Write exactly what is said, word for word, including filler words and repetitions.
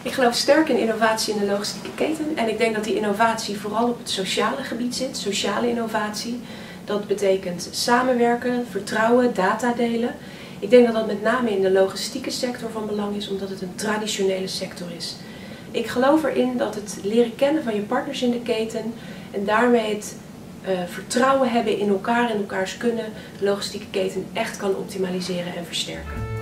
Ik geloof sterk in innovatie in de logistieke keten en ik denk dat die innovatie vooral op het sociale gebied zit, sociale innovatie. Dat betekent samenwerken, vertrouwen, data delen. Ik denk dat dat met name in de logistieke sector van belang is, omdat het een traditionele sector is. Ik geloof erin dat het leren kennen van je partners in de keten en daarmee het uh, vertrouwen hebben in elkaar en elkaars kunnen de logistieke keten echt kan optimaliseren en versterken.